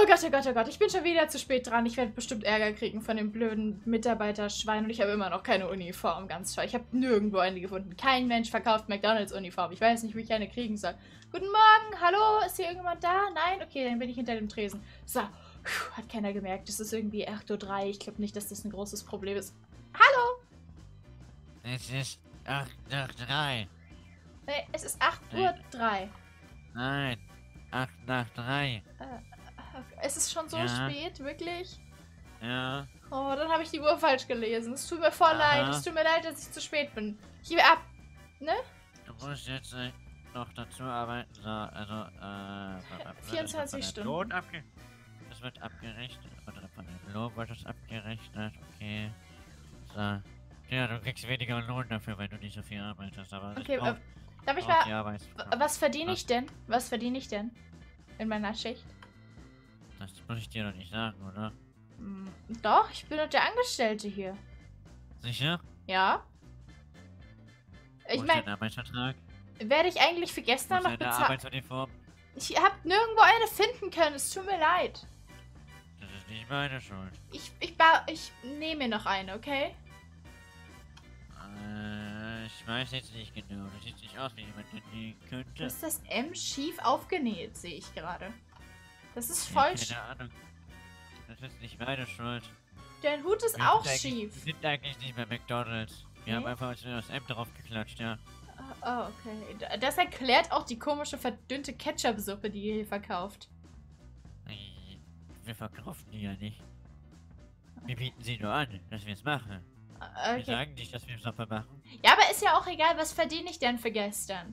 Gott, oh Gott, oh Gott. Ich bin schon wieder zu spät dran. Ich werde bestimmt Ärger kriegen von dem blöden Mitarbeiterschwein. Und ich habe immer noch keine Uniform. Ganz toll. Ich habe nirgendwo eine gefunden. Kein Mensch verkauft McDonalds-Uniform. Ich weiß nicht, wie ich eine kriegen soll. Guten Morgen. Hallo? Ist hier irgendjemand da? Nein? Okay, dann bin ich hinter dem Tresen. So. Puh, hat keiner gemerkt. Es ist irgendwie 8:03 Uhr. Ich glaube nicht, dass das ein großes Problem ist. Hallo? Es ist 8 nach 3. Nee, es ist 8:03 Uhr. Nein, 8 nach 3. Es ist schon so spät, wirklich? Ja. Oh, dann habe ich die Uhr falsch gelesen. Es tut mir voll leid. Es tut mir leid, dass ich zu spät bin. Ich gebe ab. Ne? Du musst jetzt noch dazu arbeiten. So, also, 24 Stunden. Lohn das wird abgerechnet. Oder von dem Lohn wird das abgerechnet. Okay. So. Ja, du kriegst weniger Lohn dafür, wenn du nicht so viel arbeitest. Aber okay, darf ich mal... Was verdiene ich denn? Was verdiene ich denn? In meiner Schicht? Das muss ich dir doch nicht sagen, oder? Doch, ich bin doch der Angestellte hier. Sicher? Ja. Ich meine, Arbeitsvertrag? werde ich eigentlich für gestern noch bezahlt? Arbeitsuniform? Ich habe nirgendwo eine finden können. Es tut mir leid. Das ist nicht meine Schuld. Ich nehme mir noch eine, okay? Ich weiß jetzt nicht genau. Das sieht nicht aus, wie jemand die könnte. Ist das M schief aufgenäht, sehe ich gerade. Das ist voll schief. Keine Ahnung. Das ist nicht meine Schuld. Dein Hut ist auch schief. Wir sind eigentlich nicht bei McDonalds. Wir haben einfach das M drauf geklatscht, ja. Oh, okay. Das erklärt auch die komische, verdünnte Ketchup-Suppe, die ihr hier verkauft. Wir verkaufen die ja nicht. Wir bieten sie nur an, dass wir es machen. Okay. Wir sagen nicht, dass wir Suppe machen. Ja, aber ist ja auch egal, was verdiene ich denn für gestern?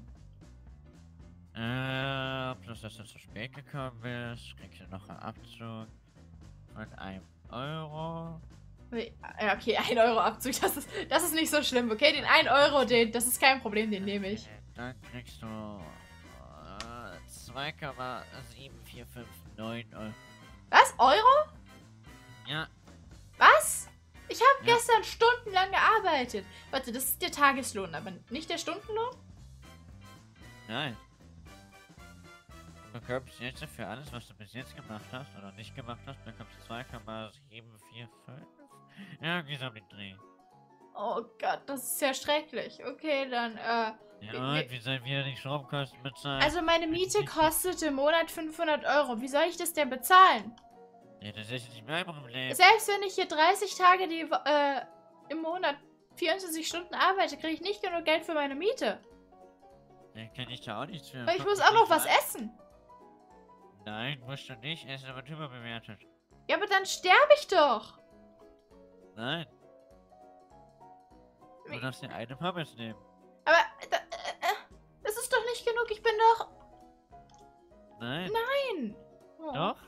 Plus, dass du zu spät gekommen bist, kriegst du noch einen Abzug von 1 Euro. Ja, okay, 1 Euro Abzug, das ist nicht so schlimm, okay? Den 1 Euro, das ist kein Problem, den nehme ich. Dann kriegst du 2,7459 Euro. Was? Euro? Ja. Was? Ich habe gestern stundenlang gearbeitet. Warte, das ist der Tageslohn, aber nicht der Stundenlohn? Nein. Du bekommst jetzt für alles, was du bis jetzt gemacht hast oder nicht gemacht hast, bekommst 2,745. Ja, wie so um den Dreh. Oh Gott, das ist ja schrecklich. Okay, dann, Ja, und wie sollen wir die Stromkosten bezahlen? Also meine Miete kostet im Monat 500 Euro. Wie soll ich das denn bezahlen? Ja, das ist nicht mein Problem. Selbst wenn ich hier 30 Tage im Monat 24 Stunden arbeite, kriege ich nicht genug Geld für meine Miete. Dann kann ich da auch nichts für. Weil ich muss auch noch was essen. Nein, musst du nicht. Essen wird überbewertet. Ja, aber dann sterbe ich doch. Nein. Du darfst dir eine Pommes nehmen. Aber das ist doch nicht genug. Ich bin doch... Nein. Nein. Oh. Doch?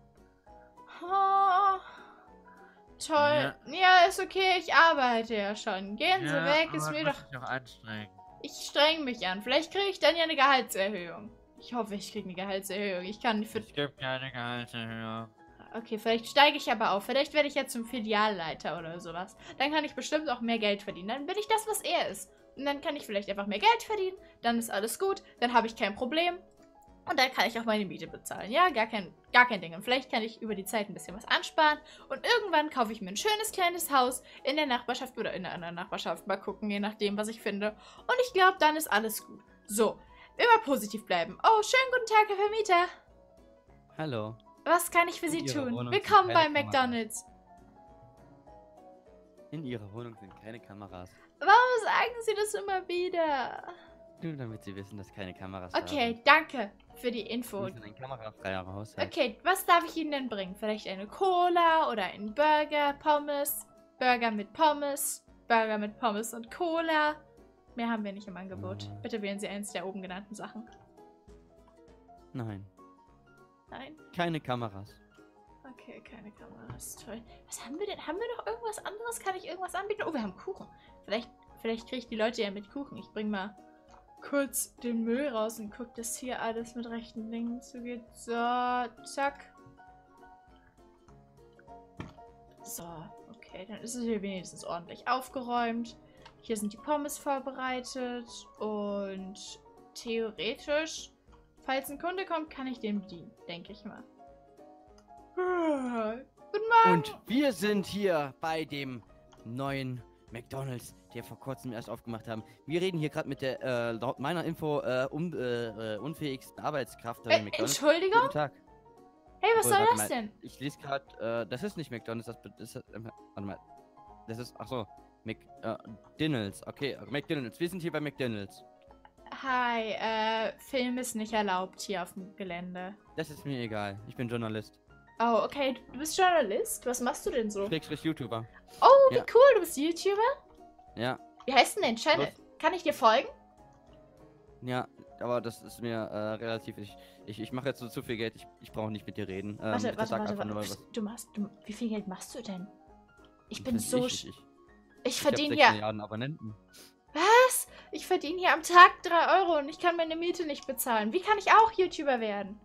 Oh. Toll. Ja, ist okay. Ich arbeite ja schon. Gehen Sie weg. Ist mir doch... anstrengend. Ich streng mich an. Vielleicht kriege ich dann ja eine Gehaltserhöhung. Ich hoffe, ich kriege eine Gehaltserhöhung. Ich kann für... Es gibt keine Gehaltserhöhung. Okay, vielleicht steige ich aber auf. Vielleicht werde ich ja zum Filialleiter oder sowas. Dann kann ich bestimmt auch mehr Geld verdienen. Dann bin ich das, was er ist. Und dann kann ich vielleicht einfach mehr Geld verdienen. Dann ist alles gut. Dann habe ich kein Problem. Und dann kann ich auch meine Miete bezahlen. Ja, gar kein Ding. Und vielleicht kann ich über die Zeit ein bisschen was ansparen. Und irgendwann kaufe ich mir ein schönes kleines Haus in der Nachbarschaft oder in einer anderen Nachbarschaft. Mal gucken, je nachdem, was ich finde. Und ich glaube, dann ist alles gut. So, immer positiv bleiben. Oh, schönen guten Tag, Herr Vermieter. Hallo. Was kann ich für Sie tun? Willkommen bei McDonalds. In Ihrer Wohnung sind keine Kameras. Warum sagen Sie das immer wieder? Nur damit Sie wissen, dass keine Kameras Okay, danke für die Info. Wir sind ein kamerafreier Haushalt. Okay, was darf ich Ihnen denn bringen? Vielleicht eine Cola oder einen Burger, Pommes, Burger mit Pommes und Cola. Mehr haben wir nicht im Angebot. Bitte wählen Sie eins der oben genannten Sachen. Nein. Nein? Keine Kameras. Okay, keine Kameras. Toll. Was haben wir denn? Haben wir noch irgendwas anderes? Kann ich irgendwas anbieten? Oh, wir haben Kuchen. Vielleicht kriege ich die Leute ja mit Kuchen. Ich bring mal kurz den Müll raus und guck, dass hier alles mit rechten Dingen zugeht. So, zack. So, okay, dann ist es hier wenigstens ordentlich aufgeräumt. Hier sind die Pommes vorbereitet und theoretisch, falls ein Kunde kommt, kann ich den bedienen, denke ich mal. Guten Morgen. Und wir sind hier bei dem neuen McDonald's, der vor kurzem erst aufgemacht haben. Wir reden hier gerade mit der, laut meiner Info, unfähigsten Arbeitskraft bei McDonald's. Entschuldigung? Guten Tag. Hey, was Obwohl, soll warte das mal, denn? Ich lese gerade, das ist nicht McDonald's, das ist, warte mal. Das ist, ach so, McDonald's. Okay, McDonald's. Wir sind hier bei McDonald's. Hi, Film ist nicht erlaubt hier auf dem Gelände. Das ist mir egal. Ich bin Journalist. Oh, okay, du bist Journalist? Was machst du denn so? Schrägstrich YouTuber. Oh, wie Ja. cool, du bist YouTuber? Ja, Wie heißt denn dein Channel? Kann ich dir folgen? ja, aber das ist mir relativ. Ich mache jetzt so zu viel Geld. Ich brauche nicht mit dir reden. Warte, bitte sag einfach nur mal was. Wie viel Geld machst du denn? Ich bin Das so... ich Ich hab verdiene 6 hier... Milliarden Abonnenten. Was? Ich verdiene hier am Tag 3 Euro und ich kann meine Miete nicht bezahlen. Wie kann ich auch YouTuber werden?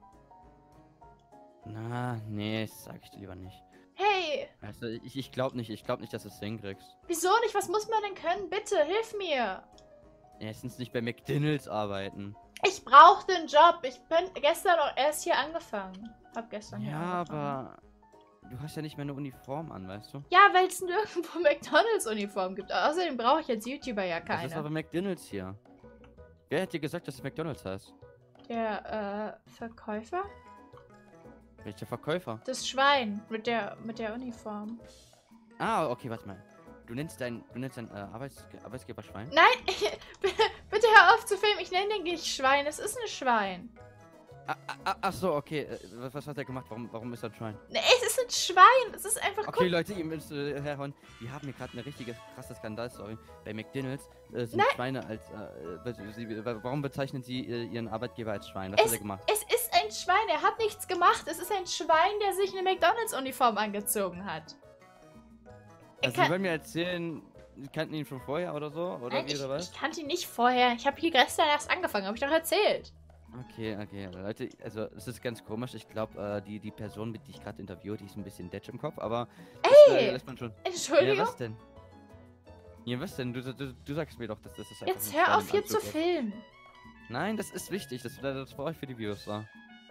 Na, nee, das sag ich dir lieber nicht. Hey, Also, ich glaube nicht, dass du es hinkriegst. wieso nicht? Was muss man denn können? Bitte, hilf mir. Erstens nicht bei McDonald's arbeiten. Ich brauche den Job. Ich bin gestern auch erst hier angefangen. Hab gestern hier Ja, angefangen. aber du hast ja nicht mehr eine Uniform an, weißt du? Ja, weil es nirgendwo McDonalds-Uniform gibt. Außerdem brauche ich als YouTuber ja Das ist aber keine. McDonald's hier. Wer hat dir gesagt, dass es McDonald's heißt? Der, Verkäufer? Welcher Verkäufer? Das Schwein mit der Uniform. Ah, okay, warte mal. Du nennst deinen Arbeitsgeber Schwein? Nein, bitte hör auf zu filmen. Ich nenne den nicht Schwein. Es ist ein Schwein. Ach so, okay. Was hat er gemacht? Warum ist er ein Schwein? Nee, es ist ein Schwein. Es ist einfach Okay, gut. Leute, ihr müsst herhören. Wir haben hier gerade eine richtige krasse Skandalstory. Bei McDonald's sind Nein. Schweine als. Warum bezeichnen sie ihren Arbeitgeber als Schwein? Was hat er gemacht? Es ist ein Schwein. Er hat nichts gemacht. Es ist ein Schwein, der sich eine McDonalds-Uniform angezogen hat. Also, Sie wollen mir erzählen, Sie kannten ihn schon vorher oder so? Oder Nein, wie oder was? ich kannte ihn nicht vorher. Ich habe hier gestern erst angefangen. Habe ich doch erzählt. Okay, Leute, also es ist ganz komisch. Ich glaube, die Person, die ich gerade interviewe, die ist ein bisschen dead im Kopf, aber Ey! lässt man schon. Ja, Entschuldigung. was denn? Ja, was denn? Du sagst mir doch, dass das ist einfach Jetzt ein hör Schwein auf im hier zu Anzug ist. filmen. Nein, das ist wichtig. Das brauche ich für die Videos. So.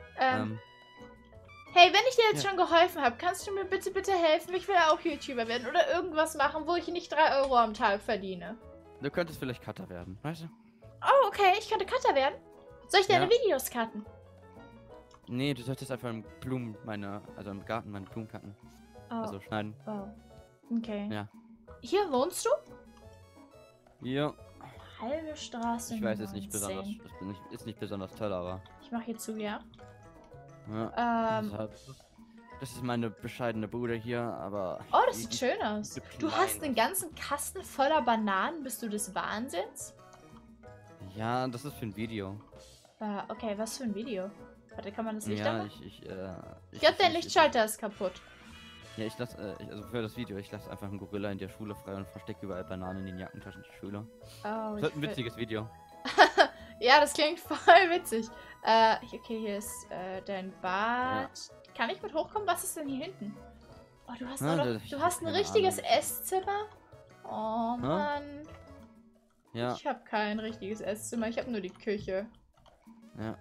Hey, wenn ich dir jetzt Ja. schon geholfen habe, kannst du mir bitte helfen? Ich will auch YouTuber werden oder irgendwas machen, wo ich nicht 3 Euro am Tag verdiene. Du könntest vielleicht Cutter werden, weißt du? Oh, okay, ich könnte Cutter werden. Soll ich deine Ja. Videos cutten? Nee, du solltest einfach im im Garten meine Blumen cutten. Oh, Also schneiden. oh. Okay. Ja. Hier wohnst du? Ja, Halbe Straße. ich weiß, ist nicht 19. besonders, ist nicht besonders toll, aber. Ich mache hier zu, ja. Ja. Das ist meine bescheidene Bude hier, aber. Oh, das die- sieht die- schön aus. die Du hast klein. einen ganzen Kasten voller Bananen. Bist du des Wahnsinns? Ja, das ist für ein Video. Okay, was für ein Video? Warte, kann man das Licht Ja, anmachen? ich Ich glaube, dein Lichtschalter ist kaputt. Ja, also für das Video, ich lasse einfach einen Gorilla in der Schule frei und verstecke überall Bananen in den Jackentaschen der Schüler. Oh, Das wird ein witziges Video. Ja, das klingt voll witzig. Okay, hier ist dein Bad. Kann ich mit hochkommen? Was ist denn hier hinten? Oh, du hast, Ja, auch noch, ich du hab hast ein keine richtiges Ahnung. Esszimmer? Oh, Mann. Ja, Ich habe kein richtiges Esszimmer. Ich habe nur die Küche. ja.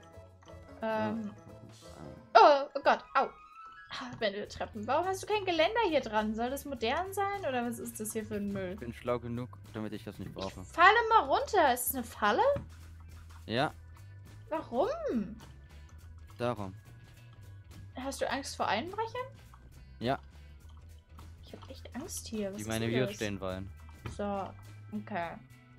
Oh Gott, au. Wendeltreppen. Warum hast du kein Geländer hier dran? Soll das modern sein oder was ist das hier für ein Müll? Ich bin schlau genug, damit ich das nicht brauche. Falle mal runter. Ist das eine Falle? Ja, Warum? darum. Hast du Angst vor Einbrechern? Ja, Ich habe echt Angst hier. Was die ist meine denn Videos das? stehen wollen. So, okay.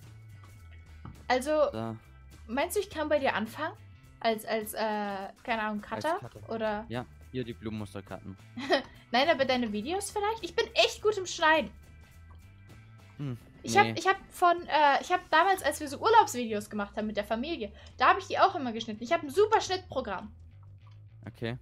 Also, Da. meinst du, ich kann bei dir anfangen? Als keine Ahnung, Cutter? Cutter. Oder. Ja, hier die Blumenmuster cutten. Nein, aber deine Videos vielleicht? Ich bin echt gut im Schneiden. Ich Nee. hab damals, als wir so Urlaubsvideos gemacht haben mit der Familie, da habe ich die auch immer geschnitten. Ich habe ein super Schnittprogramm. Okay.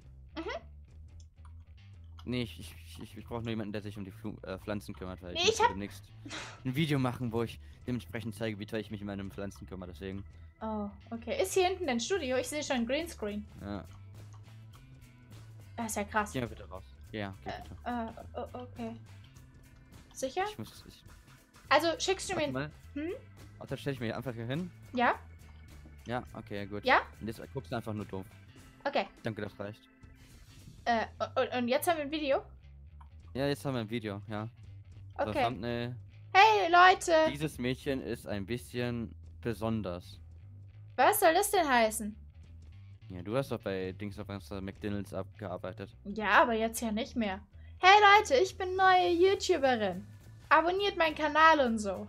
Nee, ich brauche nur jemanden, der sich um die Pflanzen kümmert, weil Nee, ich ich möchte demnächst ein Video machen, wo ich dementsprechend zeige, wie toll ich mich um meine Pflanzen kümmere, deswegen. Oh, okay. Ist hier hinten dein Studio? Ich sehe schon ein Greenscreen. Ja. Das ist ja krass. Geh mal bitte raus. Ja, geh bitte. Okay. Sicher? Ich Also schickst du warte mir... mal. Hm? Warte, stell ich mir einfach hier hin. Ja? Ja, okay, gut. Ja? Und jetzt guckst du einfach nur doof. Okay. Danke, das reicht. Und jetzt haben wir ein Video? Ja, jetzt haben wir ein Video, ja. So, Okay. Thumbnail. Hey, Leute! Dieses Mädchen ist ein bisschen besonders. Was soll das denn heißen? Ja, du hast doch bei Dings auf McDonalds abgearbeitet. Ja, aber jetzt ja nicht mehr. Hey, Leute, ich bin neue YouTuberin. Abonniert meinen Kanal und so.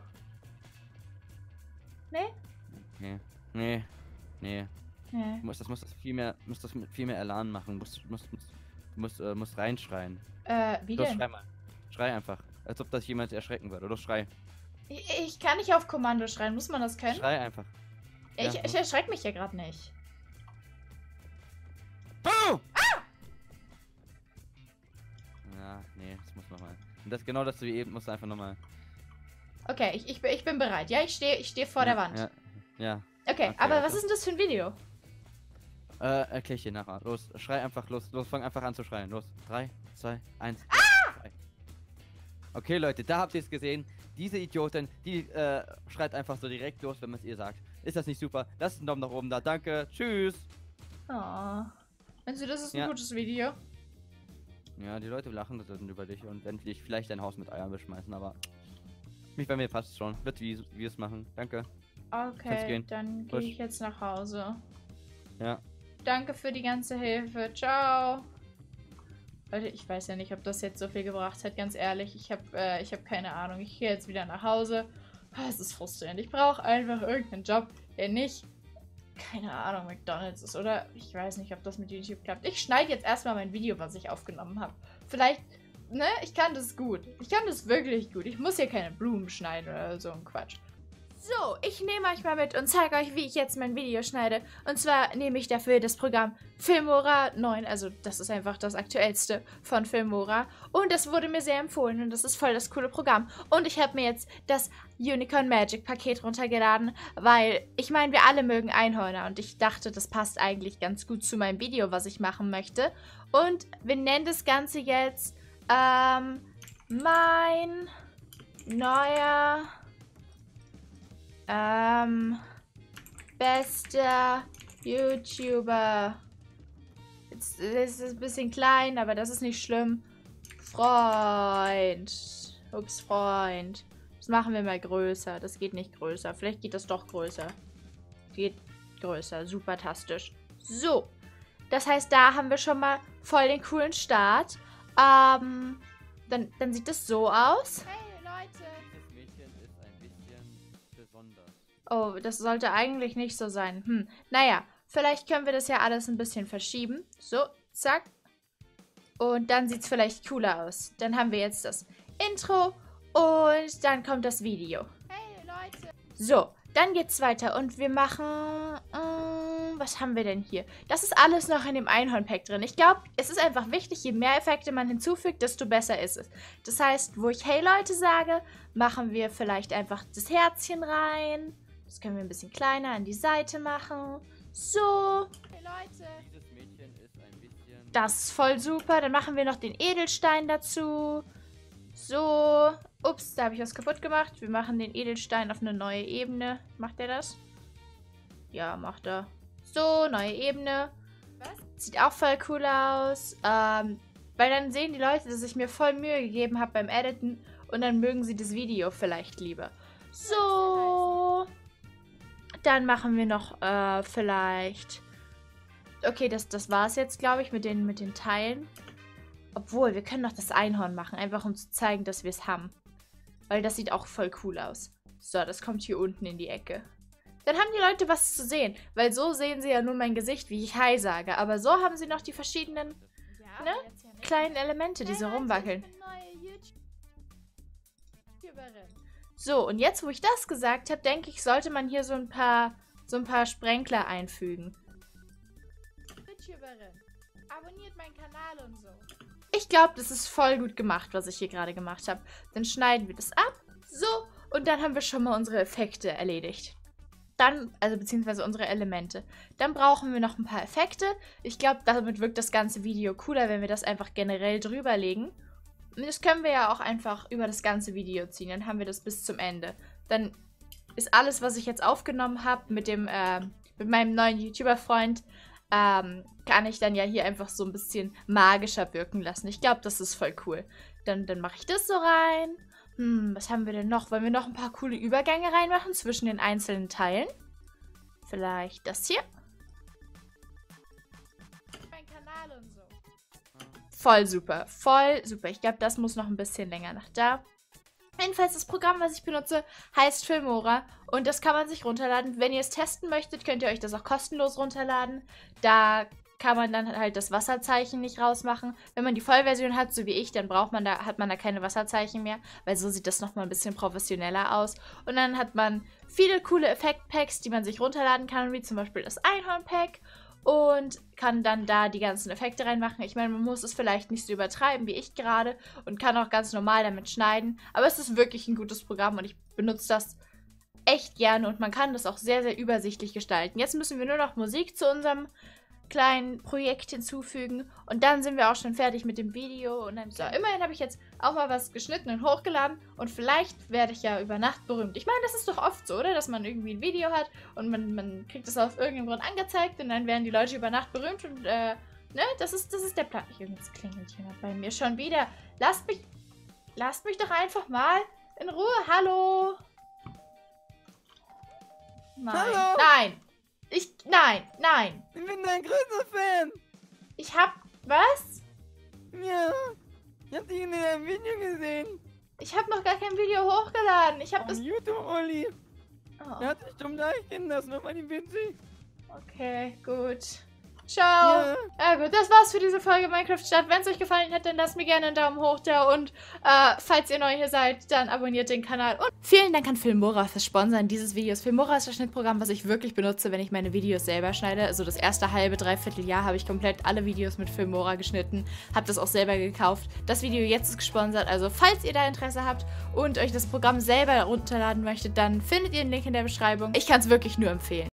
Ne? Nee. Nee. Nee. Nee. Musst das mit viel mehr Elan machen. Musst reinschreien. Wie Los, denn? schrei mal. Schrei einfach. Als ob das jemand erschrecken würde. Los, schrei. Ich kann nicht auf Kommando schreien. Muss man das können? Schrei einfach. Ich Ja. erschrecke mich ja gerade nicht. Boom! Ja, nee, das muss nochmal. Und das genau das wie eben musst du einfach nochmal. Okay, ich bin bereit. Ja, ich steh vor der Wand. Ja. Ja. Okay, Okay, aber also. was ist denn das für ein Video? Erklär ich dir nachher. Los, schrei einfach, los, fang einfach an zu schreien. Los. 3, 2, 1. Schrei. Okay, Leute, da habt ihr es gesehen. Diese Idiotin, die schreit einfach so direkt los, wenn man es ihr sagt. Ist das nicht super? Lasst einen Daumen nach oben da. Danke. Tschüss. Oh. Meinst du, das ist ein Ja. gutes Video? Ja, die Leute lachen dann über dich und werden dich vielleicht dein Haus mit Eiern beschmeißen, aber mich bei mir passt schon. Wird wie es machen. Danke. Kannst Okay, gehen. dann gehe Push. ich jetzt nach Hause. Ja. Danke für die ganze Hilfe. Ciao. Leute, ich weiß ja nicht, ob das jetzt so viel gebracht hat, ganz ehrlich. Ich hab keine Ahnung. Ich gehe jetzt wieder nach Hause. Es ist frustrierend. Ich brauche einfach irgendeinen Job, der nicht, keine Ahnung, McDonald's ist. Oder ich weiß nicht, ob das mit YouTube klappt. Ich schneide jetzt erstmal mein Video, was ich aufgenommen habe. Vielleicht, ne? Ich kann das gut. Ich kann das wirklich gut. Ich muss hier keine Blumen schneiden oder so ein Quatsch. So, ich nehme euch mal mit und zeige euch, wie ich jetzt mein Video schneide. Und zwar nehme ich dafür das Programm Filmora 9, also das ist einfach das aktuellste von Filmora. Und das wurde mir sehr empfohlen und das ist voll das coole Programm. Und ich habe mir jetzt das Unicorn Magic Paket runtergeladen, weil ich meine, wir alle mögen Einhörner und ich dachte, das passt eigentlich ganz gut zu meinem Video, was ich machen möchte. Und wir nennen das Ganze jetzt mein neuer bester YouTuber. Jetzt ist es ein bisschen klein, aber das ist nicht schlimm. Freund. Ups, Freund. Das machen wir mal größer. Das geht nicht größer. Vielleicht geht das doch größer. Geht größer. Supertastisch. So. Das heißt, da haben wir schon mal voll den coolen Start. Dann sieht es so aus. Hey, Leute. Dieses Mädchen ist ein bisschen besonders. Oh, das sollte eigentlich nicht so sein. Naja, vielleicht können wir das ja alles ein bisschen verschieben. So, zack. Und dann sieht es vielleicht cooler aus. Dann haben wir jetzt das Intro und dann kommt das Video. Hey, Leute. So, dann geht's weiter und wir machen... was haben wir denn hier? Das ist alles noch in dem Einhorn-Pack drin. Ich glaube, es ist einfach wichtig, je mehr Effekte man hinzufügt, desto besser ist es. Das heißt, wo ich Hey Leute sage, machen wir vielleicht einfach das Herzchen rein. Das können wir ein bisschen kleiner an die Seite machen. So. Hey Leute. Dieses Mädchen ist ein bisschen. Das ist voll super. Dann machen wir noch den Edelstein dazu. So. Ups, da habe ich was kaputt gemacht. Wir machen den Edelstein auf eine neue Ebene. Macht er das? Ja, macht er. So, neue Ebene. Sieht auch voll cool aus. Weil dann sehen die Leute, dass ich mir voll Mühe gegeben habe beim Editen. Und dann mögen sie das Video vielleicht lieber. So. Dann machen wir noch vielleicht... Okay, das war es jetzt, glaube ich, mit den Teilen. Obwohl, wir können noch das Einhorn machen. Einfach um zu zeigen, dass wir es haben. Weil das sieht auch voll cool aus. So, das kommt hier unten in die Ecke. Dann haben die Leute was zu sehen. Weil so sehen sie ja nur mein Gesicht, wie ich Hi sage. Aber so haben sie noch die verschiedenen ne, kleinen Elemente, die so rumwackeln. So, und jetzt, wo ich das gesagt habe, denke ich, sollte man hier so ein paar Sprenkler einfügen. Abonniert meinen Kanal und so. Ich glaube, das ist voll gut gemacht, was ich hier gerade gemacht habe. Dann schneiden wir das ab. So, und dann haben wir schon mal unsere Effekte erledigt. Dann, also beziehungsweise unsere Elemente. Dann brauchen wir noch ein paar Effekte. Ich glaube, damit wirkt das ganze Video cooler, wenn wir das einfach generell drüber legen. Und das können wir ja auch einfach über das ganze Video ziehen. Dann haben wir das bis zum Ende. Dann ist alles, was ich jetzt aufgenommen habe mit meinem neuen YouTuber-Freund, kann ich dann ja hier einfach so ein bisschen magischer wirken lassen. Ich glaube, das ist voll cool. Dann mache ich das so rein. Was haben wir denn noch? Wollen wir noch ein paar coole Übergänge reinmachen zwischen den einzelnen Teilen? Vielleicht das hier. Mein Kanal und so. Voll super, voll super. Ich glaube, das muss noch ein bisschen länger nach da. Jedenfalls das Programm, was ich benutze, heißt Filmora und das kann man sich runterladen. Wenn ihr es testen möchtet, könnt ihr euch das auch kostenlos runterladen. Da kann man dann halt das Wasserzeichen nicht rausmachen. Wenn man die Vollversion hat, so wie ich, dann hat man da keine Wasserzeichen mehr, weil so sieht das nochmal ein bisschen professioneller aus. Und dann hat man viele coole Effekt-Packs, die man sich runterladen kann, wie zum Beispiel das Einhorn-Pack. Und kann dann da die ganzen Effekte reinmachen. Ich meine, man muss es vielleicht nicht so übertreiben wie ich gerade und kann auch ganz normal damit schneiden. Aber es ist wirklich ein gutes Programm und ich benutze das echt gerne und man kann das auch sehr, sehr übersichtlich gestalten. Jetzt müssen wir nur noch Musik zu unserem kleinen Projekt hinzufügen und dann sind wir auch schon fertig mit dem Video. Und dann, so, immerhin habe ich jetzt auch mal was geschnitten und hochgeladen und vielleicht werde ich ja über Nacht berühmt. Ich meine, das ist doch oft so, oder? Dass man irgendwie ein Video hat und man kriegt es aus irgendeinem Grund angezeigt und dann werden die Leute über Nacht berühmt und, ne? Das ist der Plan. Jetzt klingelt jemand bei mir schon wieder. Lasst mich doch einfach mal in Ruhe. Hallo? Nein. Hallo? Nein. Nein. Ich bin dein größter Fan. Ich hab... Was? Ja. Ich hab dich in deinem Video gesehen. Ich hab noch gar kein Video hochgeladen. Ich hab Auf das... YouTube, Olli. Oh, Er hat dich dumm deichgehen lassen auf einem Winzig. okay, gut. Ciao. Ja. Ja gut, das war's für diese Folge Minecraft Stadt. Wenn es euch gefallen hat, dann lasst mir gerne einen Daumen hoch da und falls ihr neu hier seid, dann abonniert den Kanal. Und vielen Dank an Filmora fürs Sponsern dieses Videos. Filmora ist das Schnittprogramm, was ich wirklich benutze, wenn ich meine Videos selber schneide. Also das erste halbe, dreiviertel Jahr habe ich komplett alle Videos mit Filmora geschnitten. Habe das auch selber gekauft. Das Video jetzt ist gesponsert, also falls ihr da Interesse habt und euch das Programm selber runterladen möchtet, dann findet ihr den Link in der Beschreibung. Ich kann es wirklich nur empfehlen.